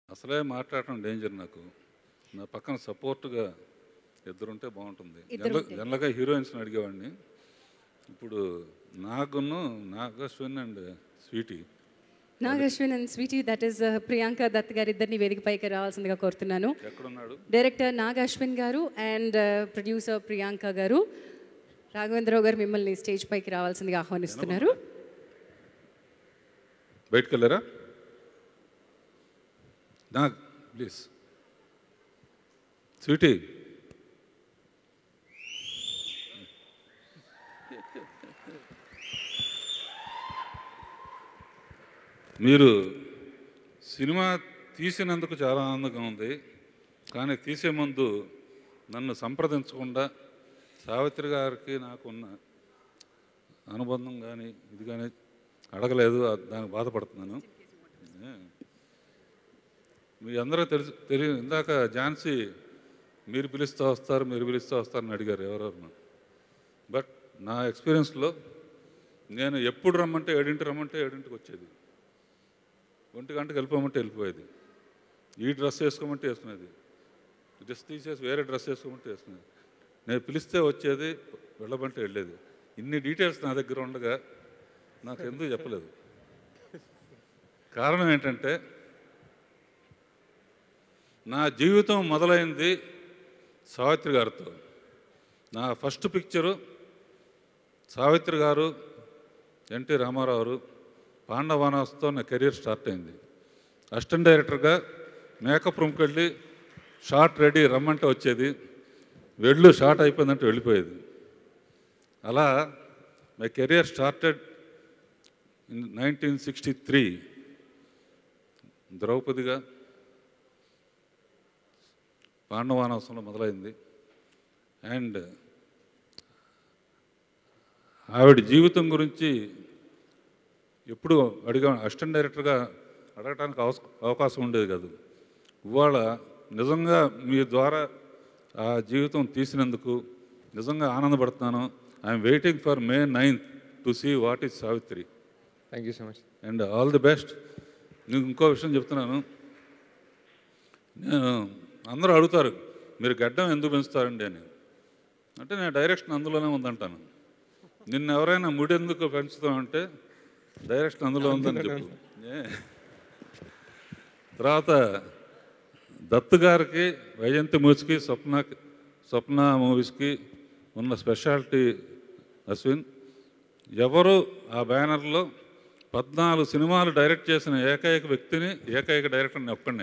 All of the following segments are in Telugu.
అసలే మాట్లాడటం డేంజర్ నాకు. నా పక్కన సపోర్ట్‌గా ఇద్దరుంటే బావుంటుంది. జనరల్‌గా హీరోయిన్స్‌ని అడిగేవాడిని. ఇప్పుడు Nag Ashwin and Sweety. Nag Ashwin and Sweety, that is Priyanka Dutt garu, ఇద్దరిని వేదికపైకి రావాల్సిందిగా కోరుతున్నాను. ఎక్కడున్నాడు? డైరెక్టర్ నాగశ్విన్ గారు అండ్ ప్రొడ్యూసర్ ప్రియాంక గారు. రాఘవేంద్రరావు గారు మిమ్మల్ని స్టేజ్ పైకి రావాల్సిందిగా ఆహ్వానిస్తున్నారు. బయటకెళ్ళారా? నాగ్ ప్లీజ్. స్వీటీ మీరు సినిమా తీసినందుకు చాలా ఆనందంగా ఉంది. కానీ తీసే ముందు నన్ను సంప్రదించకుండా సావిత్రి గారికి నాకున్న అనుబంధం కానీ ఇది కానీ అడగలేదు. దానికి బాధపడుతున్నాను. మీ అందరూ తెలియదు. ఇందాక ఝాన్సీ మీరు పిలుస్తూ వస్తారని అడిగారు ఎవరెవరు. బట్ నా ఎక్స్పీరియన్స్లో నేను ఎప్పుడు రమ్మంటే 7ంటికి వచ్చేది. 1 గంటకి వెళ్ళిపోయేది. ఈ డ్రెస్ వేసుకోమంటే వేసుకునేది, డ్రెస్ తీసేసి వేరే డ్రెస్ వేసుకోమంటే వేసుకునేది. నేను పిలిస్తే వచ్చేది, వెళ్ళమంటే వెళ్ళేది. ఇన్ని డీటెయిల్స్ నా దగ్గర ఉండగా నాకు ఎందుకు చెప్పలేదు. కారణం ఏంటంటే నా జీవితం మొదలైంది సావిత్రి గారితో. నా ఫస్ట్ పిక్చరు సావిత్రి గారు, ఎన్టీ రామారావు, పాండవానాస్తో నా కెరీర్ స్టార్ట్ అయింది. అసిస్టెంట్ డైరెక్టర్గా మేకప్ రూమ్కి వెళ్ళి షార్ట్ రెడీ రమ్మంటే వచ్చేది, షార్ట్ అయిపోయిందంటే వెళ్ళిపోయేది. అలా మై కెరియర్ స్టార్టెడ్ ఇన్ 1963 ద్రౌపదిగా పాండవానాసంలో మొదలైంది. అండ్ ఆవిడ జీవితం గురించి ఎప్పుడు అసిస్టెంట్ డైరెక్టర్గా అడగటానికి అవకాశం ఉండేది కాదు. ఇవాళ నిజంగా మీ ద్వారా ఆ జీవితం తీసినందుకు నిజంగా ఆనందపడుతున్నాను. I'm waiting for May 9th to see what is Savitri. Thank you so much and all the best. నీకు ఇంకో విషయం చెప్తున్నాను. నేను అందరూ అడుగుతారు మీరు గడ్డం ఎందుకు పెంచుతారండి అని. అంటే నేను డైరెక్షన్ అందులోనే ఉందంటాను. నిన్ను ఎవరైనా ముడి ఎందుకు పెంచుతామంటే డైరెక్షన్ అందులో ఉందని చెప్పు. తర్వాత దత్తు గారికి, వైజయంతి మూవీస్కి, స్వప్న మూవీస్కి ఉన్న స్పెషాలిటీ అశ్విన్. ఎవరు ఆ బ్యానర్లో 14 సినిమాలు డైరెక్ట్ చేసిన ఏకైక వ్యక్తిని, ఏకైక డైరెక్టర్ని ఒక్కడే.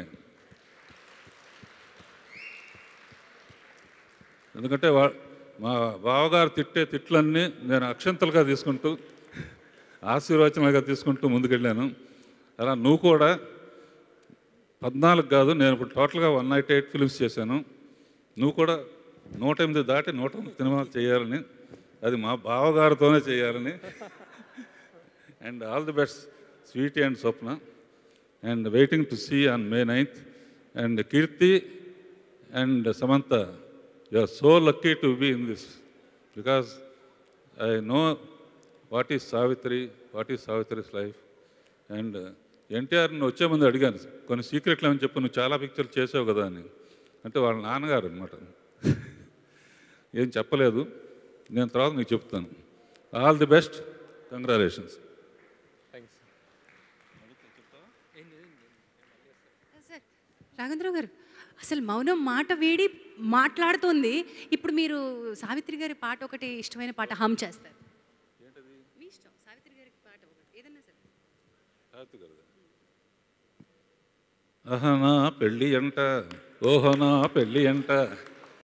ఎందుకంటే మా బావగారు తిట్టే తిట్లన్నీ నేను అక్షంతలుగా తీసుకుంటూ, ఆశీర్వచనాలుగా తీసుకుంటూ ముందుకెళ్ళాను. అలా నువ్వు కూడా 14 కాదు, నేను ఇప్పుడు టోటల్గా 198 ఫిల్మ్స్ చేశాను. నువ్వు కూడా 108 దాటి 109 సినిమాలు చేయాలని, అది మా బావగారితోనే చేయాలని. And all the best Sweety and Swapna. And waiting to see on May 9th. And Keerthi and Samantha, you are so lucky to be in this, because I know what is Savitri's life. And ఎన్టీఆర్ని వచ్చే ముందు అడిగాను, కొన్ని సీక్రెట్లు ఏమని చెప్పు, నువ్వు చాలా పిక్చర్లు చేసావు కదా అని. అంటే వాళ్ళ నాన్నగారు అనమాట. ఏం చెప్పలేదు. నేను తర్వాత నీకు చెప్తాను. All the best, congratulations. Raghavendra Rao garu, అసలు మౌనం మాట వేడి మాట్లాడుతోంది. ఇప్పుడు మీరు సావిత్రి గారి పాట, ఒకటి ఇష్టమైన పాట హమ్ చేస్తారు. మీ ఇష్టం. సావిత్రి గారి పాట ఏదన్నా సరే. సావిత్రి గారు, అహనా పెళ్ళి అంట, ఓహనా పెళ్ళి అంట,